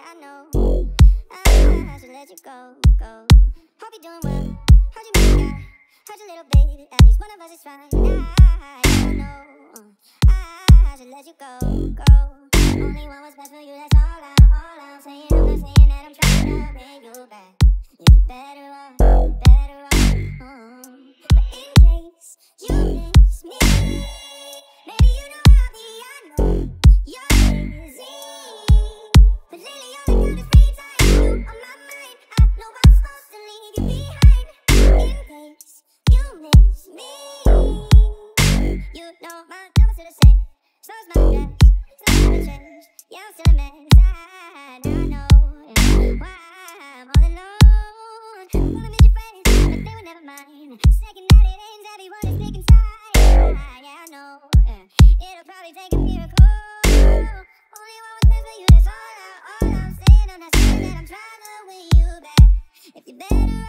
I know I should let you go. Hope you're doing well. Heard you met a guy. Heard your little baby. At least one of us is fine. I know I should let you go. Only one was best for you. That's all I'm saying. I'm not saying that I'm trying to bring you back. If you're better off. But in case you miss me, maybe you know I'll be. I know you're busy, but lately all I got is free time. You on my mind. I know I'm supposed to leave you behind. In case you miss me, you know my number's still the same. So is my address. It's not gonna change. Yeah, I'm still a mess. I know why I'm all alone. Wanna miss your friends, but they were never mine. Second that it ends, everyone is sick inside. Yeah, I know. It'll probably take a miracle. Only one was meant for you. That's all I'm saying. I'm not saying that I'm trying to win you back. If you're better